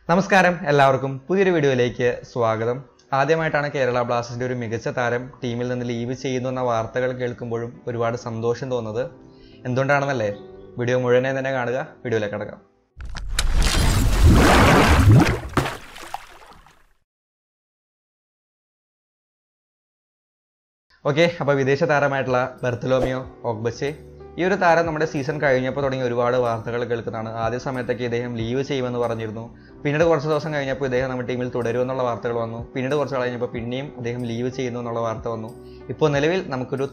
നമസ്കാരം എല്ലാവർക്കും പുതിയൊരു വീഡിയോയിലേക്ക് സ്വാഗതം. ആദ്യമായിട്ടാണ് കേരള ബ്ലാസ്റ്റേഴ്സിന്റെ ഒരു മികച്ച താരം ടീമിൽ നിന്ന് ലീവ് ചെയ്യുന്നു എന്ന വാർത്തകൾ കേൾക്കുമ്പോഴും ഒരുപാട് സന്തോഷം തോന്നുന്നത്. എന്തുകൊണ്ടാണെന്നല്ലേ? വീഡിയോ മുഴുവനെ തന്നെ കാണുക. വീഡിയോയിലേക്ക് കടക്കാം. ഓക്കെ, അപ്പോൾ വിദേശ താരമായിട്ടുള്ള ബർത്തലോമിയോ ഓഗ്ബച്ചെ, ഈ ഒരു താരം നമ്മുടെ സീസൺ കഴിഞ്ഞപ്പോൾ തുടങ്ങി ഒരുപാട് വാർത്തകൾ കേൾക്കുന്നതാണ്. ആദ്യ സമയത്തൊക്കെ ഇദ്ദേഹം ലീവ് ചെയ്യുമെന്ന് പറഞ്ഞിരുന്നു. പിന്നീട് കുറച്ച് ദിവസം കഴിഞ്ഞപ്പോൾ ഇദ്ദേഹം നമ്മുടെ ടീമിൽ തുടരുമെന്നുള്ള വാർത്തകൾ വന്നു. പിന്നീട് കുറച്ച് കഴിഞ്ഞപ്പോൾ പിന്നെയും അദ്ദേഹം ലീവ് ചെയ്യുന്നു എന്നുള്ള വാർത്ത വന്നു. ഇപ്പോൾ നിലവിൽ നമുക്കൊരു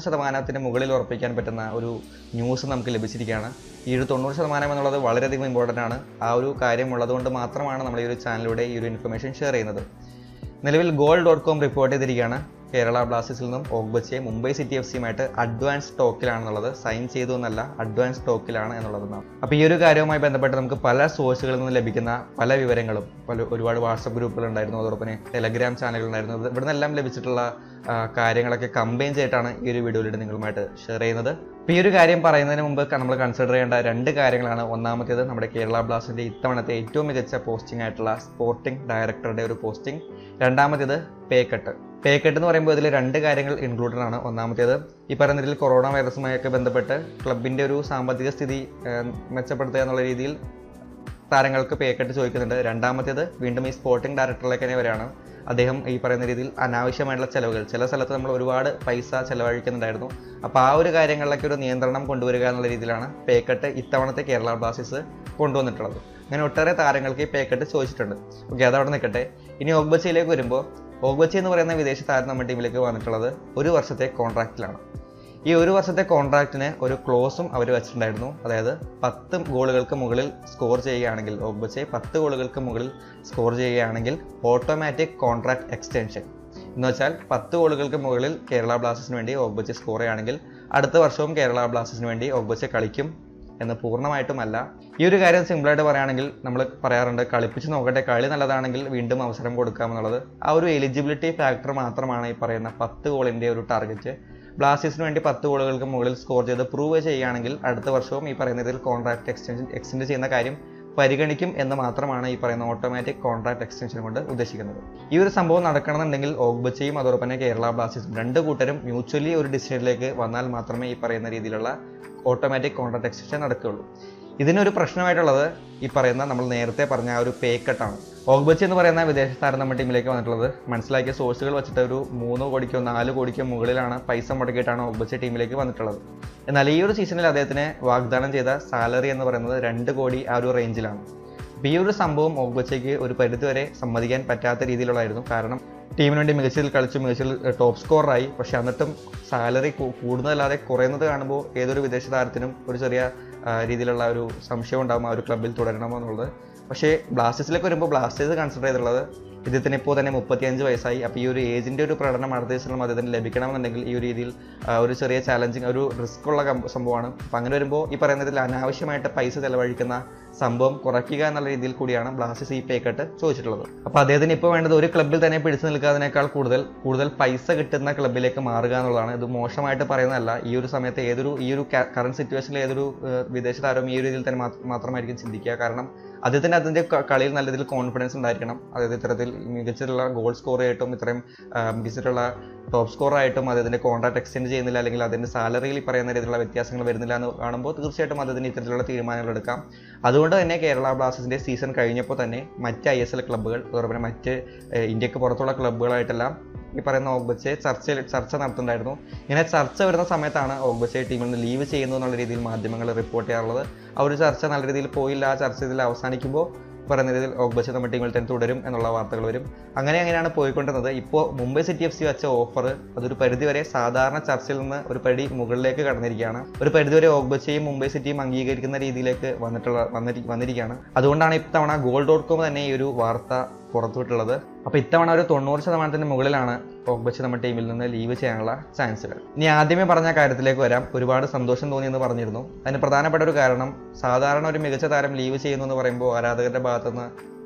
90% മുകളിൽ ഉറപ്പിക്കാൻ പറ്റുന്ന ഒരു ന്യൂസ് നമുക്ക് ലഭിച്ചിരിക്കുകയാണ്. ഈ ഒരു 90% എന്നുള്ളത് വളരെയധികം ഇമ്പോർട്ടൻ്റ് ആണ്. ആ ഒരു കാര്യം ഉള്ളതുകൊണ്ട് മാത്രമാണ് നമ്മൾ ഈ ഒരു ചാനലിലൂടെ ഈ ഒരു ഇൻഫർമേഷൻ ഷെയർ ചെയ്യുന്നത്. നിലവിൽ goal.com റിപ്പോർട്ട് ചെയ്തിരിക്കുകയാണ് കേരള ബ്ലാസ്റ്റേഴ്സിൽ നിന്നും ഓഗ്ബച്ചെ മുംബൈ സിറ്റി FC-യുമായിട്ട് അഡ്വാൻസ് സ്റ്റോക്കിലാണെന്നുള്ളത്. സൈൻ ചെയ്തു എന്നല്ല, അഡ്വാൻസ് സ്റ്റോക്കിലാണ് എന്നുള്ളതെന്നാണ്. അപ്പോൾ ഈ ഒരു കാര്യവുമായി ബന്ധപ്പെട്ട് നമുക്ക് പല സോഴ്സുകളിൽ നിന്ന് ലഭിക്കുന്ന പല വിവരങ്ങളും ഒരുപാട് വാട്സപ്പ് ഗ്രൂപ്പുകളുണ്ടായിരുന്നു, അതോടൊപ്പം ടെലഗ്രാം ചാനലുകളുണ്ടായിരുന്നു. ഇവിടെ നിന്നെല്ലാം ലഭിച്ചിട്ടുള്ള കാര്യങ്ങളൊക്കെ കമ്പൈൻ ചെയ്തിട്ടാണ് ഈ ഒരു വീഡിയോയിലൂടെ നിങ്ങളുമായിട്ട് ഷെയർ ചെയ്യുന്നത്. അപ്പോൾ ഈ ഒരു കാര്യം പറയുന്നതിന് മുമ്പ് നമ്മൾ കൺസിഡർ ചെയ്യേണ്ട രണ്ട് കാര്യങ്ങളാണ്. ഒന്നാമത്തേത് നമ്മുടെ കേരള ബ്ലാസ്റ്റേഴ്സിന്റെ ഇത്തവണത്തെ ഏറ്റവും മികച്ച പോസ്റ്റിംഗ് ആയിട്ടുള്ള സ്പോർട്ടിംഗ് ഡയറക്ടറുടെ ഒരു പോസ്റ്റിംഗ്. രണ്ടാമത്തേത് പേ കട്ട് എന്ന് പറയുമ്പോൾ ഇതിൽ രണ്ട് കാര്യങ്ങൾ ഇൻക്ലൂഡഡ് ആണ്. ഒന്നാമത്തേത് ഈ പറയുന്ന രീതിയിൽ കൊറോണ വൈറസുമായൊക്കെ ബന്ധപ്പെട്ട് ക്ലബിന്റെ ഒരു സാമ്പത്തിക സ്ഥിതി മെച്ചപ്പെടുത്തുക എന്നുള്ള രീതിയിൽ താരങ്ങൾക്ക് പേ കട്ട് ചോദിക്കുന്നുണ്ട്. രണ്ടാമത്തേത് വീണ്ടും ഈ സ്പോർട്ടിംഗ് ഡയറക്ടറിലേക്ക് തന്നെ വരികയാണ്. അദ്ദേഹം ഈ പറയുന്ന രീതിയിൽ അനാവശ്യമായിട്ടുള്ള ചിലവുകൾ, ചില സ്ഥലത്ത് നമ്മൾ ഒരുപാട് പൈസ ചിലവഴിക്കുന്നുണ്ടായിരുന്നു. അപ്പോൾ ആ ഒരു കാര്യങ്ങളിലൊക്കെ ഒരു നിയന്ത്രണം കൊണ്ടുവരിക എന്നുള്ള രീതിയിലാണ് പേ കട്ട് ഇത്തവണത്തെ കേരള ബ്ലാസ്റ്റേഴ്സ് കൊണ്ടുവന്നിട്ടുള്ളത്. അങ്ങനെ ഒട്ടേറെ താരങ്ങൾക്ക് ഈ പേ കട്ട് ചോദിച്ചിട്ടുണ്ട്. ഓക്കെ, അതവിടെ നിൽക്കട്ടെ. ഇനി ഓഗ്ബച്ചയിലേക്ക് വരുമ്പോൾ, ഓഗ്ബച്ചെ എന്ന് പറയുന്ന വിദേശ താരം നമ്മുടെ ടീമിലേക്ക് വന്നിട്ടുള്ളത് 1 വർഷത്തെ കോൺട്രാക്റ്റിലാണ്. ഈ 1 വർഷത്തെ കോൺട്രാക്റ്റിന് ഒരു ക്ലോസും അവർ വെച്ചിട്ടുണ്ടായിരുന്നു. അതായത് 10 ഗോളുകൾക്ക് മുകളിൽ സ്കോർ ചെയ്യുകയാണെങ്കിൽ, ഓഗ്ബച്ചെ 10 ഗോളുകൾക്ക് മുകളിൽ സ്കോർ ചെയ്യുകയാണെങ്കിൽ ഓട്ടോമാറ്റിക് കോൺട്രാക്ട് എക്സ്റ്റൻഷൻ എന്ന് വെച്ചാൽ 10 ഗോളുകൾക്ക് മുകളിൽ കേരള ബ്ലാസ്റ്റേഴ്സിന് വേണ്ടി ഓഗ്ബച്ചെ സ്കോർ ചെയ്യുകയാണെങ്കിൽ അടുത്ത വർഷവും കേരള ബ്ലാസ്റ്റേഴ്സിന് വേണ്ടി ഓഗ്ബച്ചെ കളിക്കും എന്ന് പൂർണ്ണമായിട്ടുമല്ല. ഈ ഒരു കാര്യം സിമ്പിളായിട്ട് പറയുകയാണെങ്കിൽ നമ്മൾ പറയാറുണ്ട്, കളിപ്പിച്ച് നോക്കട്ടെ, കളി നല്ലതാണെങ്കിൽ വീണ്ടും അവസരം കൊടുക്കാമെന്നുള്ളത്. ആ ഒരു എലിജിബിലിറ്റി ഫാക്ടർ മാത്രമാണ് ഈ പറയുന്ന 10 ഗോളിൻ്റെ ഒരു ടാർഗറ്റ്. ബ്ലാസ്റ്റേഴ്സിന് വേണ്ടി 10 ഗോളുകൾക്ക് മുകളിൽ സ്കോർ ചെയ്ത് പ്രൂവ് ചെയ്യുകയാണെങ്കിൽ അടുത്ത വർഷവും ഈ പറയുന്ന രീതിയിൽ കോൺട്രാക്ട് എക്സ്റ്റെൻഡ് ചെയ്യുന്ന കാര്യം പരിഗണിക്കും എന്ന് മാത്രമാണ് ഈ പറയുന്ന ഓട്ടോമാറ്റിക് കോൺട്രാക്ട് എക്സ്റ്റൻഷൻ കൊണ്ട് ഉദ്ദേശിക്കുന്നത്. ഈ ഒരു സംഭവം നടക്കണമെന്നുണ്ടെങ്കിൽ ഓഗ്ബച്ചയും അതോടൊപ്പം തന്നെ കേരള ബ്ലാസ്റ്റേഴ്സും രണ്ട് കൂട്ടരും മ്യൂച്വലി ഒരു ഡിസിഷനിലേക്ക് വന്നാൽ മാത്രമേ ഈ പറയുന്ന രീതിയിലുള്ള ഓട്ടോമാറ്റിക് കോൺട്രാക്ട് എക്സ്റ്റൻഷൻ നടക്കുകയുള്ളൂ. ഇതിനൊരു പ്രശ്നമായിട്ടുള്ളത് ഈ പറയുന്ന നമ്മൾ നേരത്തെ പറഞ്ഞ ആ ഒരു പേ കട്ടാണ്. ഓഗ്ബച്ചെ എന്ന് പറയുന്ന വിദേശ താരം നമ്മുടെ ടീമിലേക്ക് വന്നിട്ടുള്ളത് മനസ്സിലാക്കിയ സോഴ്സുകൾ വെച്ചിട്ട് ഒരു 3 കോടിക്കോ 4 കോടിക്കോ മുകളിലാണ് പൈസ മുടക്കിയിട്ടാണ് ഓഗ്ബച്ചെ ടീമിലേക്ക് വന്നിട്ടുള്ളത്. എന്നാൽ ഈ ഒരു സീസണിൽ അദ്ദേഹത്തിന് വാഗ്ദാനം ചെയ്ത സാലറി എന്ന് പറയുന്നത് 2 കോടി ആ ഒരു റേഞ്ചിലാണ്. അപ്പോൾ ഈ ഒരു സംഭവം ഓഗ്ബച്ചയ്ക്ക് ഒരു പരിധിവരെ സമ്മതിക്കാൻ പറ്റാത്ത രീതിയിലുള്ളതായിരുന്നു. കാരണം ടീമിന് വേണ്ടി മികച്ചതിൽ കളിച്ചു, മികച്ചതിൽ ടോപ്പ് സ്കോറായി. പക്ഷെ എന്നിട്ടും സാലറി കൂടുന്നതല്ലാതെ കുറയുന്നത് കാണുമ്പോൾ ഏതൊരു വിദേശ താരത്തിനും ഒരു ചെറിയ രീതിയിലുള്ള ഒരു സംശയം ഉണ്ടാകും ആ ഒരു ക്ലബ്ബിൽ തുടരണമോ എന്നുള്ളത്. പക്ഷേ ബ്ലാസ്റ്റേഴ്സിലേക്ക് വരുമ്പോൾ ബ്ലാസ്റ്റേഴ്സ് കൺസിഡർ ചെയ്തിട്ടുള്ളത് ഇദ്ദേഹത്തിന് ഇപ്പോൾ തന്നെ 35 വയസ്സായി. അപ്പോൾ ഈ ഒരു ഏജിൻ്റെ ഒരു പ്രകടനം അടുത്ത സീസണിലും അദ്ദേഹത്തിന് ലഭിക്കണമെന്നുണ്ടെങ്കിൽ ഈ ഒരു രീതിയിൽ ഒരു ചെറിയ ചാലഞ്ചിങ്, ഒരു റിസ്ക് ഉള്ള സംഭവമാണ്. അപ്പം അങ്ങനെ വരുമ്പോൾ ഈ പറയുന്നതിൽ അനാവശ്യമായിട്ട് പൈസ ചെലവഴിക്കുന്ന സംഭവം കുറയ്ക്കുക എന്നുള്ള രീതിയിൽ കൂടിയാണ് ബ്ലാസ്റ്റേഴ്സ് ഈ പേ കട്ട് ചോദിച്ചിട്ടുള്ളത്. അപ്പോൾ അദ്ദേഹത്തിന് ഇപ്പോൾ വേണ്ടത് ഒരു ക്ലബ്ബിൽ തന്നെ പിടിച്ചു നിൽക്കാതിനേക്കാൾ കൂടുതൽ പൈസ കിട്ടുന്ന ക്ലബ്ബിലേക്ക് മാറുക എന്നുള്ളതാണ്. ഇത് മോശമായിട്ട് പറയുന്നതല്ല. ഈ ഒരു സമയത്ത് ഈ ഒരു കറണ്ട് സിറ്റുവേഷനിൽ ഏതൊരു വിദേശ താരവും ഈ ഒരു രീതിയിൽ തന്നെ മാത്രമായിരിക്കും ചിന്തിക്കുക. കാരണം അദ്ദേഹത്തിന് അതിൻ്റെ കളിയിൽ നല്ല രീതിയിൽ കോൺഫിഡൻസ് ഉണ്ടായിരിക്കണം. അതായത് ഇത്തരത്തിൽ മികച്ചിട്ടുള്ള ഗോൾ സ്കോർ ആയിട്ടും ഇത്രയും മികച്ചിട്ടുള്ള ടോപ്പ് സ്കോർ ആയിട്ടും അദ്ദേഹത്തിൻ്റെ കോൺട്രാക്ട് എക്സ്റ്റെൻഡ് ചെയ്യുന്നില്ല, അല്ലെങ്കിൽ അതിൻ്റെ സാലറിയിൽ പറയുന്ന രീതിയിലുള്ള വ്യത്യാസങ്ങൾ വരുന്നില്ല എന്ന് കാണുമ്പോൾ തീർച്ചയായിട്ടും അദ്ദേഹത്തിന് ഇത്തരത്തിലുള്ള തീരുമാനങ്ങൾ എടുക്കാം. അതുകൊണ്ട് തന്നെ കേരള ബ്ലാസ്റ്റേഴ്സിൻ്റെ സീസൺ കഴിഞ്ഞപ്പോൾ തന്നെ മറ്റ് ISL ക്ലബ്ബുകൾ, അതോടൊപ്പം മറ്റ് ഇന്ത്യക്ക് പുറത്തുള്ള ക്ലബ്ബുകളായിട്ടെല്ലാം ഈ പറയുന്ന ഓഗ്ബച്ചെ ചർച്ച നടത്തുന്നുണ്ടായിരുന്നു. ഇങ്ങനെ ചർച്ച വരുന്ന സമയത്താണ് ഓഗ്ബച്ചെ ടീമിൽ നിന്ന് ലീവ് ചെയ്യുന്നു എന്നുള്ള രീതിയിൽ മാധ്യമങ്ങൾ റിപ്പോർട്ട് ചെയ്യാറുള്ളത്. ആ ഒരു ചർച്ച നല്ല രീതിയിൽ പോയില്ല. ആ ചർച്ച ഇതിൽ അവസാനിക്കുമ്പോൾ പറയുന്ന രീതിയിൽ ഓഗ്ബച്ചെ നമ്മുടെ ടീമിൽ തന്നെ തുടരും എന്നുള്ള വാർത്തകൾ വരും. അങ്ങനെയാണ് പോയിക്കൊണ്ടിരുന്നത്. ഇപ്പോൾ മുംബൈ സിറ്റി FC വെച്ച ഓഫർ അതൊരു പരിധിവരെ സാധാരണ ചർച്ചയിൽ നിന്ന് ഒരു പടി മുകളിലേക്ക് കടന്നിരിക്കുകയാണ്. ഒരു പരിധിവരെ ഓഗ്ബച്ചയും മുംബൈ സിറ്റിയും അംഗീകരിക്കുന്ന രീതിയിലേക്ക് വന്നിരിക്കുകയാണ്. അതുകൊണ്ടാണ് ഇത്തവണ goal.com തന്നെ ഈ ഒരു വാർത്ത പുറത്തുവിട്ടുള്ളത്. അപ്പോൾ ഇത്തവണ ഒരു 90% മുകളിലാണ് ഓഗ്ബച്ചെ നമ്മുടെ ടീമിൽ നിന്ന് ലീവ് ചെയ്യാനുള്ള ചാൻസുകൾ. ഇനി ആദ്യമേ പറഞ്ഞ കാര്യത്തിലേക്ക് വരാം. ഒരുപാട് സന്തോഷം തോന്നിയെന്ന് പറഞ്ഞിരുന്നു. അതിന് പ്രധാനപ്പെട്ട ഒരു കാരണം, സാധാരണ ഒരു മികച്ച താരം ലീവ് ചെയ്യുന്നു എന്ന് പറയുമ്പോൾ ആരാധകരുടെ ഭാഗത്തുനിന്ന്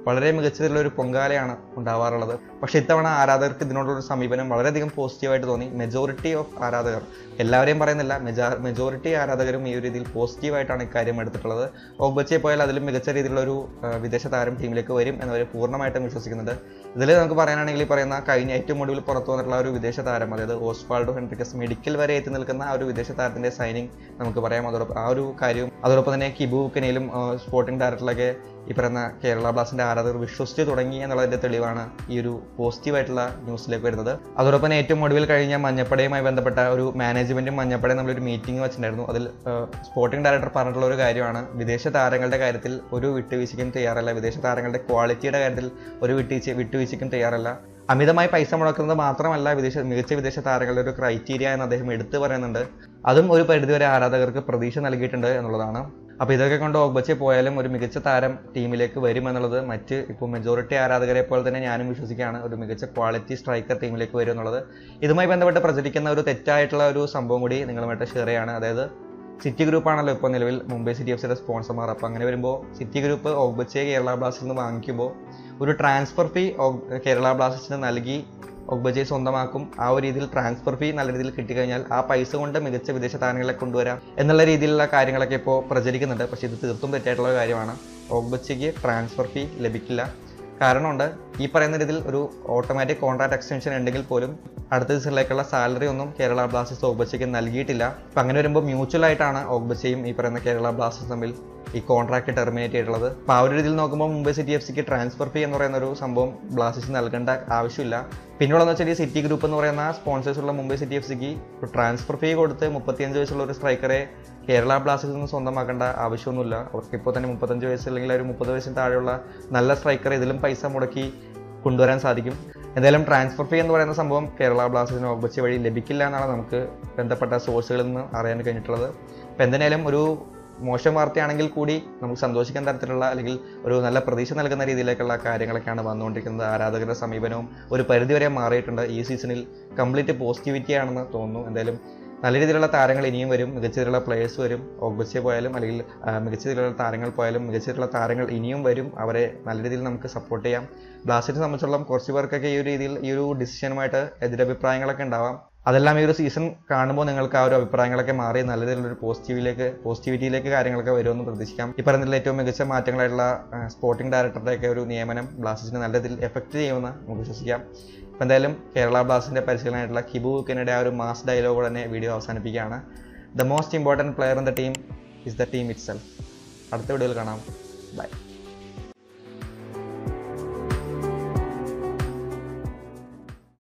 വളരെ മികച്ചതിലുള്ള ഒരു പൊങ്കാലയാണ് ഉണ്ടാവാറുള്ളത്. പക്ഷേ ഇത്തവണ ആരാധകർക്ക് ഇതിനോടുള്ള സമീപനം വളരെയധികം പോസിറ്റീവായിട്ട് തോന്നി. മെജോറിറ്റി ഓഫ് ആരാധകർ, എല്ലാവരെയും പറയുന്നില്ല, മെജോറിറ്റി ആരാധകരും ഈ ഒരു രീതിയിൽ പോസിറ്റീവായിട്ടാണ് ഇക്കാര്യം എടുത്തിട്ടുള്ളത്. ഓഗ്ബച്ചയെ പോയാൽ അതിലും മികച്ച രീതിയിലുള്ള ഒരു വിദേശ താരം ടീമിലേക്ക് വരും എന്നവർ പൂർണ്ണമായിട്ടും വിശ്വസിക്കുന്നുണ്ട്. ഇതിൽ നമുക്ക് പറയാനാണെങ്കിൽ ഈ പറയുന്ന കഴിഞ്ഞ ഏറ്റവും ഒടുവിൽ പുറത്തു വന്നിട്ടുള്ള ഒരു വിദേശ താരം, അതായത് ഓസ്വാൾഡോ ഹെൻറിക്കസ് മെഡിക്കൽ വരെ എത്തി നിൽക്കുന്ന ആ ഒരു വിദേശ താരത്തിന്റെ സൈനിങ് നമുക്ക് പറയാം. അതോടൊപ്പം ആ ഒരു കാര്യവും അതോടൊപ്പം തന്നെ കിബു കെനയിലും സ്പോർട്ടിംഗ് ഡയറക്ടറിലൊക്കെ ഈ പറയുന്ന കേരള ബ്ലാസ്റ്റിന്റെ ആരാധകർ വിശ്വസിച്ച് തുടങ്ങി എന്നുള്ളതിന്റെ തെളിവാണ് ഈ ഒരു പോസിറ്റീവായിട്ടുള്ള ന്യൂസിലേക്ക് വരുന്നത്. അതോടൊപ്പം ഏറ്റവും ഒടുവിൽ കഴിഞ്ഞ മഞ്ഞപ്പടയുമായി ബന്ധപ്പെട്ട ഒരു മാനേജ്മെന്റും മഞ്ഞപ്പടയും നമ്മളൊരു മീറ്റിംഗ് വെച്ചിട്ടുണ്ടായിരുന്നു. അതിൽ സ്പോർട്ടിംഗ് ഡയറക്ടർ പറഞ്ഞിട്ടുള്ള ഒരു കാര്യമാണ്, വിദേശ താരങ്ങളുടെ കാര്യത്തിൽ ഒരു വിട്ടുവീഴ്ചയ്ക്കും തയ്യാറല്ല, വിദേശ താരങ്ങളുടെ ക്വാളിറ്റിയുടെ കാര്യത്തിൽ ഒരു വിട്ടുവീഴ്ചയ്ക്കും തയ്യാറല്ല. അമിതമായി പൈസ മുടക്കുന്നത് മാത്രമല്ല മികച്ച വിദേശ താരങ്ങളുടെ ഒരു ക്രൈറ്റീരിയ എന്ന് അദ്ദേഹം എടുത്തു പറയുന്നുണ്ട്. അതും ഒരു പരിധിവരെ ആരാധകർക്ക് പ്രതീക്ഷ നൽകിയിട്ടുണ്ട് എന്നുള്ളതാണ്. അപ്പോൾ ഇതൊക്കെ കൊണ്ട് ഓഗ്ബച്ചെ പോയാലും ഒരു മികച്ച താരം ടീമിലേക്ക് വരുമെന്നുള്ളത് ഇപ്പോൾ മെജോറിറ്റി ആരാധകരെ പോലെ തന്നെ ഞാനും വിശ്വസിക്കുകയാണ്, ഒരു മികച്ച ക്വാളിറ്റി സ്ട്രൈക്കർ ടീമിലേക്ക് വരും എന്നുള്ളത്. ഇതുമായി ബന്ധപ്പെട്ട് പ്രചരിക്കുന്ന ഒരു തെറ്റായിട്ടുള്ള ഒരു സംഭവം കൂടി നിങ്ങളുമായിട്ട് ഷെയർ ചെയ്യാണ്. അതായത് സിറ്റി ഗ്രൂപ്പാണല്ലോ ഇപ്പോൾ നിലവിൽ മുംബൈ സിറ്റി എഫ് സിയുടെ സ്പോൺസർമാർ. അപ്പോൾ അങ്ങനെ വരുമ്പോൾ സിറ്റി ഗ്രൂപ്പ് ഓഗ്ബച്ചയെ കേരള ബ്ലാസ്റ്റേഴ്സിൽ നിന്ന് വാങ്ങിക്കുമ്പോൾ ഒരു ട്രാൻസ്ഫർ ഫീ കേരള ബ്ലാസ്റ്റേഴ്സിന് നൽകി ഓഗ്ബച്ചയെ സ്വന്തമാക്കും. ആ ഒരു രീതിയിൽ ട്രാൻസ്ഫർ ഫീ നല്ല രീതിയിൽ കിട്ടിക്കഴിഞ്ഞാൽ ആ പൈസ കൊണ്ട് മികച്ച വിദേശ താരങ്ങളെ കൊണ്ടുവരാം എന്നുള്ള രീതിയിലുള്ള കാര്യങ്ങളൊക്കെ ഇപ്പോൾ പ്രചരിക്കുന്നുണ്ട്. പക്ഷേ ഇത് തീർത്തും തെറ്റായിട്ടുള്ള കാര്യമാണ്. ഓഗ്ബച്ചയ്ക്ക് ട്രാൻസ്ഫർ ഫീ ലഭിക്കില്ല. കാരണമുണ്ട്, ഈ പറയുന്ന രീതിയിൽ ഒരു ഓട്ടോമാറ്റിക് കോൺട്രാക്ട് എക്സ്റ്റൻഷൻ ഉണ്ടെങ്കിൽ പോലും അടുത്ത സീസണിലേക്കുള്ള സാലറി ഒന്നും കേരള ബ്ലാസ്റ്റേഴ്സ് ഓഗ്ബച്ചയ്ക്ക് നൽകിയിട്ടില്ല. അപ്പം അങ്ങനെ വരുമ്പോൾ മ്യൂച്വൽ ആയിട്ടാണ് ഓഗ്ബച്ചയും ഈ പറയുന്ന കേരള ബ്ലാസ്റ്റേഴ്സ് തമ്മിൽ ഈ കോൺട്രാക്ട് ടെർമിനേറ്റ് ചെയ്തിട്ടുള്ളത്. അപ്പോൾ ആ ഒരു രീതിയിൽ നോക്കുമ്പോൾ മുംബൈ സിറ്റി എഫ് സിക്ക് ട്രാൻസ്ഫർ ഫീ എന്ന് പറയുന്ന ഒരു സംഭവം ബ്ലാസ്റ്റേഴ്സ് നൽകേണ്ട ആവശ്യമില്ല. പിന്നുള്ളതെന്ന് വെച്ചാൽ ഈ സിറ്റി ഗ്രൂപ്പ് എന്ന് പറയുന്ന സ്പോൺസേഴ്സ് ഉള്ള മുംബൈ സിറ്റി എഫ് സിക്ക് ട്രാൻസ്ഫർ ഫീ കൊടുത്ത് 35 വയസ്സുള്ള ഒരു സ്ട്രൈക്കറെ കേരള ബ്ലാസ്റ്റേഴ്സിൽ നിന്ന് സ്വന്തമാക്കേണ്ട ആവശ്യമൊന്നുമില്ല. അവർക്ക് ഇപ്പോൾ തന്നെ 35 വയസ്സ് അല്ലെങ്കിൽ ഒരു 30 വയസ്സിന് താഴെയുള്ള നല്ല സ്ട്രൈക്കറെ ഇതിലും പൈസ മുടക്കി കൊണ്ടുവരാൻ സാധിക്കും. എന്തായാലും ട്രാൻസ്ഫർ ഫീ എന്ന് പറയുന്ന സംഭവം കേരള ബ്ലാസ്റ്റേഴ്സിന് ഓഗ്ബച്ചെ വഴി ലഭിക്കില്ല എന്നാണ് നമുക്ക് ബന്ധപ്പെട്ട സോഴ്സുകളിൽ നിന്ന് അറിയാൻ കഴിഞ്ഞിട്ടുള്ളത്. അപ്പോൾ എന്തിനായാലും ഒരു മോശം വാർത്തയാണെങ്കിൽ കൂടി നമുക്ക് സന്തോഷിക്കാൻ തരത്തിലുള്ള അല്ലെങ്കിൽ ഒരു നല്ല പ്രതീക്ഷ നൽകുന്ന രീതിയിലേക്കുള്ള കാര്യങ്ങളൊക്കെയാണ് വന്നുകൊണ്ടിരിക്കുന്നത്. ആരാധകരുടെ സമീപനവും ഒരു പരിധിവരെ മാറിയിട്ടുണ്ട്. ഈ സീസണിൽ കംപ്ലീറ്റ് പോസിറ്റിവിറ്റി ആണെന്ന് തോന്നുന്നു. എന്തായാലും നല്ല രീതിയിലുള്ള താരങ്ങൾ ഇനിയും വരും, മികച്ച രീതിയിലുള്ള പ്ലേയേഴ്സ് വരും. ഓഗ്ബച്ചെ പോയാലും അല്ലെങ്കിൽ മികച്ച രീതിയിലുള്ള താരങ്ങൾ പോയാലും മികച്ച രീതിയിലുള്ള താരങ്ങൾ ഇനിയും വരും. അവരെ നല്ല രീതിയിൽ നമുക്ക് സപ്പോർട്ട് ചെയ്യാം. ബ്ലാസ്റ്റേഴ്സിനെ സംബന്ധിച്ചിടത്തോളം കുറച്ച് പേർക്കൊക്കെ ഈ ഒരു രീതിയിൽ ഈ ഒരു ഡിസിഷനുമായിട്ട് എതിരഭിപ്രായങ്ങളൊക്കെ ഉണ്ടാവാം. അതെല്ലാം ഈ ഒരു സീസൺ കാണുമ്പോൾ നിങ്ങൾക്ക് ആ ഒരു അഭിപ്രായങ്ങളൊക്കെ മാറി നല്ല രീതിയിലൊരു പോസിറ്റിവിറ്റിയിലേക്ക് കാര്യങ്ങളൊക്കെ വരുമെന്ന് പ്രതീക്ഷിക്കാം. ഈ പറയുന്നതിൽ ഏറ്റവും മികച്ച മാറ്റങ്ങളായിട്ടുള്ള സ്പോർട്ടിംഗ് ഡയറക്ടറുടെയൊക്കെ ഒരു നിയമനം ബ്ലാസ്റ്റേഴ്സിനെ നല്ല രീതിയിൽ എഫക്റ്റ് ചെയ്യുമെന്ന് നമുക്ക് വിശ്വസിക്കാം. അപ്പോൾ എന്തായാലും കേരള ബ്ലാസ്റ്റേഴ്സിന്റെ പരിശീലനമായിട്ടുള്ള കിബു കെനയുടെ ആ ഒരു മാസ് ഡയലോഗ് തന്നെ വീഡിയോ അവസാനിപ്പിക്കുകയാണ്. The most important player in the team is the team itself. അടുത്ത വീഡിയോയിൽ കാണാം.